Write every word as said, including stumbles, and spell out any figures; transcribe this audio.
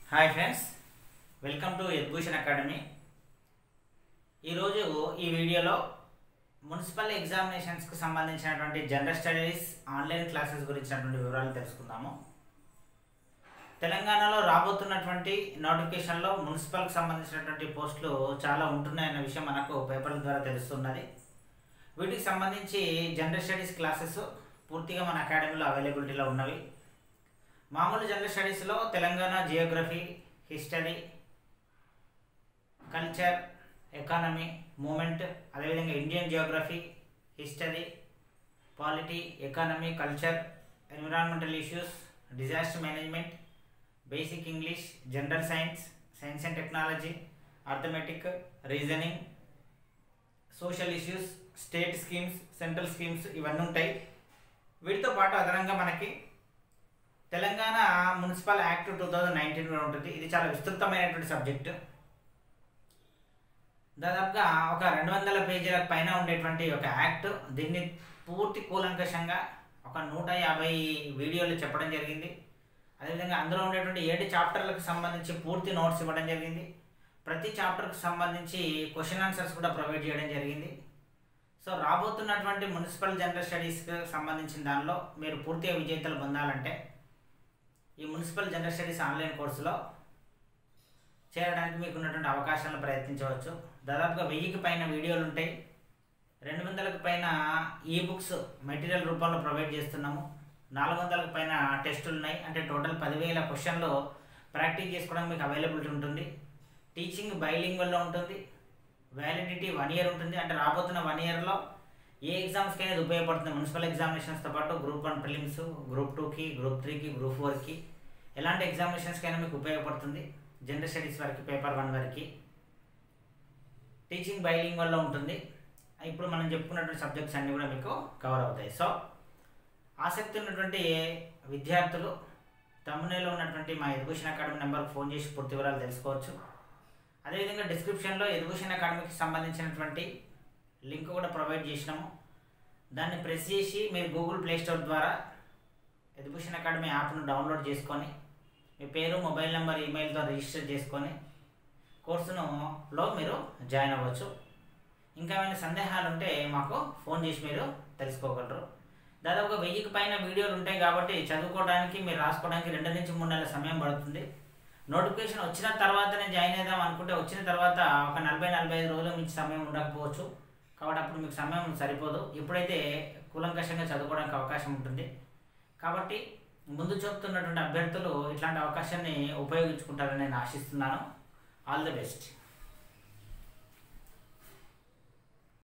Hi friends, welcome to education academy. ఈరోజు ఈ వీడియోలో మున్సిపల్ ఎగ్జామినేషన్స్కి సంబంధించినటువంటి జనరల్ స్టడీస్ ఆన్లైన్ క్లాసెస్ గురించినటువంటి వివరాలు తెలుసుకుందాము. తెలంగాణలో రాబోతున్నటువంటి నోటిఫికేషన్లో మున్సిపల్కి సంబంధించినటువంటి పోస్టులు చాలా ఉంటున్నాయన్న విషయం మనకు పేపర్ల ద్వారా తెలుస్తున్నది. వీటికి సంబంధించి జనరల్ స్టడీస్ క్లాసెస్ పూర్తిగా మన అకాడమీలో అవైలబిలిటీలో ఉన్నవి. మామూలు జనరల్ స్టడీస్లో Telangana geography, history, culture, economy, movement, అదేవిధంగా Indian geography, history, polity, economy, culture, environmental issues, disaster management, basic English, general science, science and technology, arithmetic, reasoning, social issues, state schemes, central schemes ఇవన్నీ ఉంటాయి. వీటితో పాటు అదనంగా మనకి Telangana municipal act two thousand nineteen కూడా ఉంటుంది. ఇది చాలా విస్తృతమైనటువంటి సబ్జెక్టు. దాదాపుగా ఒక రెండు వందల పేజీల పైన ఉండేటువంటి ఒక యాక్ట్. దీన్ని పూర్తి కూలంకషంగా ఒక నూట యాభై వీడియోలు చెప్పడం జరిగింది. అదేవిధంగా అందులో ఉండేటువంటి ఏడు చాప్టర్లకు సంబంధించి పూర్తి నోట్స్ ఇవ్వడం జరిగింది. ప్రతి చాప్టర్కి సంబంధించి క్వశ్చన్ ఆన్సర్స్ కూడా ప్రొవైడ్ చేయడం జరిగింది. సో రాబోతున్నటువంటి మున్సిపల్ జనరల్ స్టడీస్కి సంబంధించిన దానిలో మీరు పూర్తిగా విజేతలు పొందాలంటే ఈ మున్సిపల్ జనరల్ స్టడీస్ ఆన్లైన్ కోర్సులో చేరడానికి మీకు ఉన్నటువంటి అవకాశాలను ప్రయత్నించవచ్చు. దాదాపుగా వెయ్యికి పైన వీడియోలు ఉంటాయి. రెండు వందలకు పైన ఈ బుక్స్ మెటీరియల్ రూపంలో ప్రొవైడ్ చేస్తున్నాము. నాలుగు వందలకు పైన టెస్టులు ఉన్నాయి. అంటే టోటల్ పదివేల క్వశ్చన్లు ప్రాక్టీస్ చేసుకోవడానికి మీకు అవైలబిలిటీ ఉంటుంది. టీచింగ్ బైలింగ్వల్లో ఉంటుంది. వ్యాలిడిటీ వన్ ఇయర్ ఉంటుంది. అంటే రాబోతున్న వన్ ఇయర్లో ఏ ఎగ్జామ్స్కి అనేది ఉపయోగపడుతుంది. మున్సిపల్ ఎగ్జామినేషన్స్తో పాటు గ్రూప్ వన్ ప్రిలిమ్స్, గ్రూప్ టూకి, గ్రూప్ త్రీకి, గ్రూప్ ఫోర్కి ఎలాంటి ఎగ్జామినేషన్స్కి అయినా మీకు ఉపయోగపడుతుంది. జనరల్ స్టడీస్ వరకు, పేపర్ వన్ వరకు టీచింగ్ బైలింగ్ వల్ల ఉంటుంది. ఇప్పుడు మనం చెప్పుకున్నటువంటి సబ్జెక్ట్స్ అన్నీ కూడా మీకు కవర్ అవుతాయి. సో ఆసక్తి ఉన్నటువంటి విద్యార్థులు తమ్మునేలో ఉన్నటువంటి మా ఎడ్యుకేషన్ అకాడమీ నెంబర్కి ఫోన్ చేసి పూర్తి వివరాలు తెలుసుకోవచ్చు. అదేవిధంగా డిస్క్రిప్షన్లో ఎడ్యుకేషన్ అకాడమీకి సంబంధించినటువంటి లింక్ కూడా ప్రొవైడ్ చేసినాము. దాన్ని ప్రెస్ చేసి మీరు గూగుల్ ప్లే స్టోర్ ద్వారా ఎడ్యుకేషన్ అకాడమీ యాప్ను డౌన్లోడ్ చేసుకొని మీ పేరు, మొబైల్ నెంబర్, ఈమెయిల్తో రిజిస్టర్ చేసుకొని కోర్సును లో మీరు జాయిన్ అవ్వచ్చు. ఇంకా ఏమైనా సందేహాలు ఉంటే మాకు ఫోన్ చేసి మీరు తెలుసుకోగలరు. దాదాపుగా వెయ్యికి పైన వీడియోలు ఉంటాయి కాబట్టి చదువుకోవడానికి, మీరు రాసుకోవడానికి రెండు నుంచి మూడు నెలల సమయం పడుతుంది. నోటిఫికేషన్ వచ్చిన తర్వాతనే జాయిన్ అవుదాం అనుకుంటే వచ్చిన తర్వాత ఒక నలభై నలభై ఐదు రోజుల మించి సమయం ఉండకపోవచ్చు. కాబట్టి అప్పుడు మీకు సమయం సరిపోదు. ఇప్పుడైతే కూలంకషంగా చదువుకోవడానికి అవకాశం ఉంటుంది. కాబట్టి ముందు చూపుతున్నటువంటి అభ్యర్థులు ఇట్లాంటి అవకాశాన్ని ఉపయోగించుకుంటారని నేను ఆశిస్తున్నాను. All the best.